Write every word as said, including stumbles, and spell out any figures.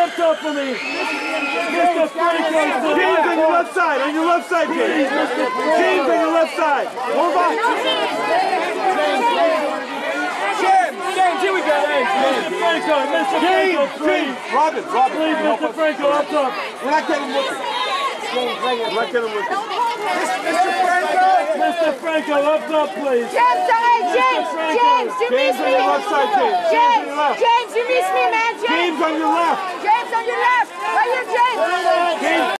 up top for me. Mister Franco. James on your left side, on your left side, James. James on your left side. Move on. James, James, here we go. Mister Franco, Mister Franco, please. Robin, Robin. Please, Mister Franco, up top. We're not getting looking. We're not getting looking. Mister Franco. Mister Franco, up top, please. James, sorry, James, James, you miss James on me. your left side, James. James on James, your left. James, you miss me, man. James, James on your left. James on your left. Right here, James. James.